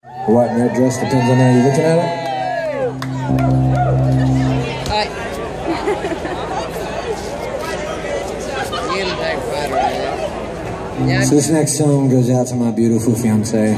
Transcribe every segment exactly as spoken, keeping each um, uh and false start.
White and red dress depends on how you're looking at it. Hi. Yeah. So this next song goes out to my beautiful fiance.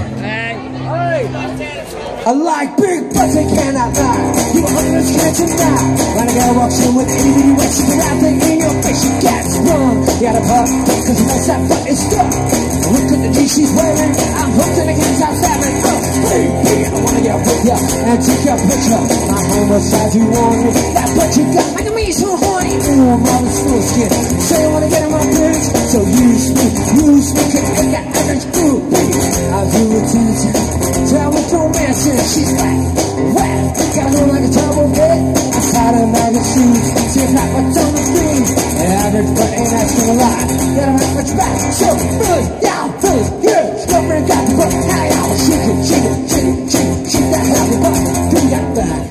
I like big butts and cannot lie. You understand tonight. When a girl walks in with itty bitty waist, she can out there in your face, she gets sprung. You gotta pop, cause you know that butt is stuck. Look at the D she's wearing, I'm hooked in the kids I'm stabbing. Oh, hey, hey, I wanna get with ya and take your picture. My homicide, you want me, that butt you got, making me so horny. Ooh, I'm all in full skin, so you wanna get in my bitch. So use me, use me, cause I got average. Ooh, baby, I'll do it ten times. Tell me romance, she's like, well, got her like a turbo bed. Outside her magazine, she's not what's on the screen. Average, but ain't asking a lot. Got her much back, so really, yeah, really, yeah. Girlfriend got the butt, how y'all shake it, shake it, shake it, shake it, shake that happy butt. Do that back.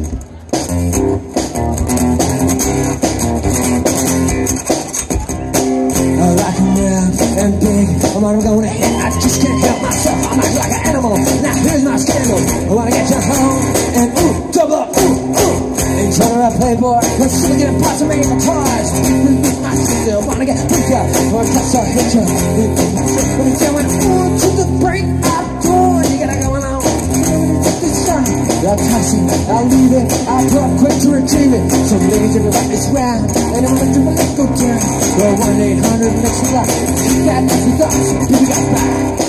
I like him round and big. I'm on him going to hit. I just can't help myself. I'm acting like an animal. Now here's my scandal. I wanna get you home and ooh, double up, ooh, ooh. Ain't trying to playboy. Let's see me get parts of me for toys. I still wanna get bigger. Or touch or hit you. When it's going ooh to the break outdoor, you gotta go on. This time, I'll toss it, I'll leave it, I'll go up quick to retrieve it. So ladies, everybody is round, and I'm gonna do my leg go down. Well, one eight hundred makes me laugh. Keep that as we thought, baby got back.